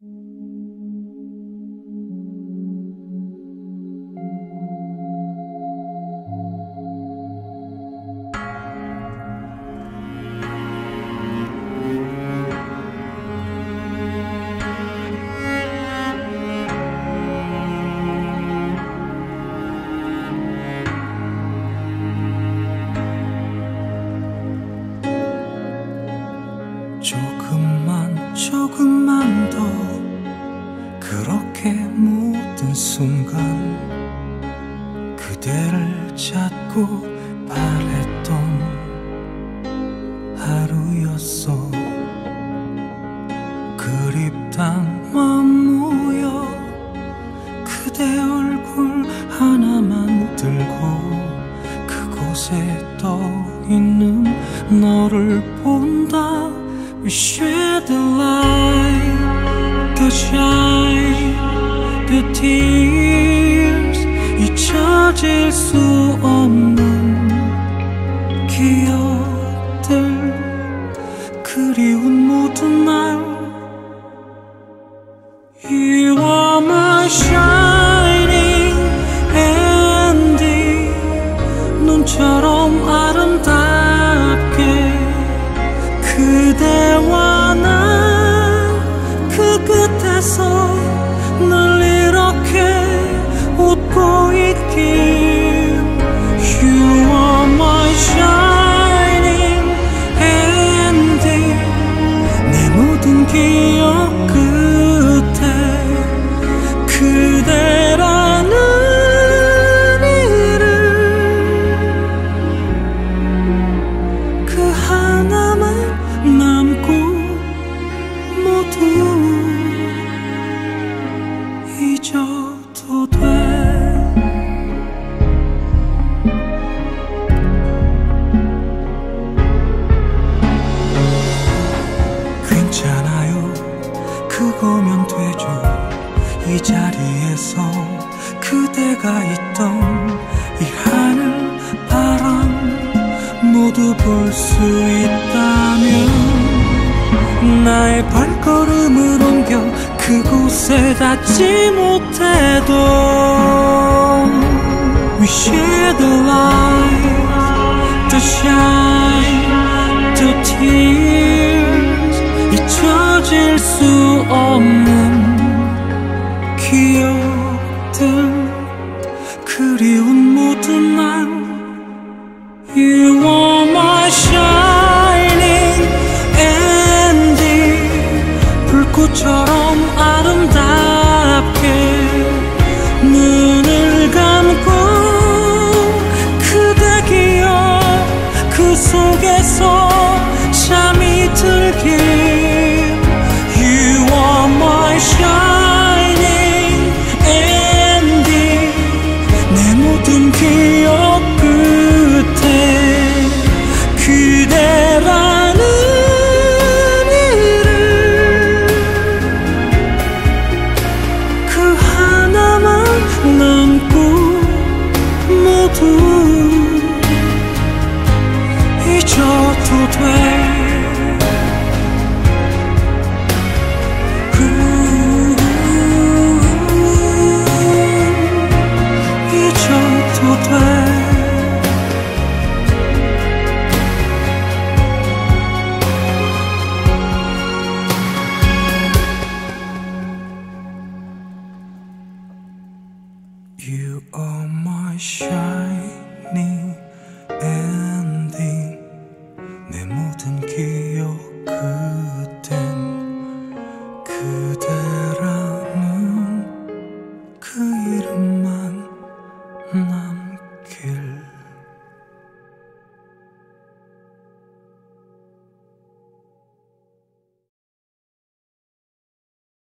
조금만 더 그렇게 모든 순간 그대를 찾고 바랬던 하루였어. 그립단 맘 모여 그대 얼굴 하나만 들고 그곳에 떠있는 너를 본다. We share the light, the shine, the tears. 잊혀질 수 없는 기억들, 그리운 모든 날. You are my shining ending. 눈처럼 아름답게 그대와 난 그 끝에서 늘 이렇게 웃고 있길. You are my shining ending. 내 모든 기억 끝에 그대라는 이름, 그 하나만 남고 모두 잊어도 돼. 괜찮아요, 그거면 되죠. 이 자리에서 그대가 있던 이 하늘 바람 모두 볼 수 있다면 나의 발걸음을 옮겨 그곳에 닿지 못해도 We share the light, the shine, the tears. 잊혀질 수 없는 기억들, 그리운 모든 날. You are my shining ending. 불꽃처럼 아름답게 눈을 감고 그대 기억 그 속에서 잠이 들길. You are my shining ending. 내 모든 기억 끝에 그대라는 이름, 그 하나만 남고 모두 잊어도 돼. 잊어도 돼. You are my shining ending. 내 모든 기억 끝엔 그대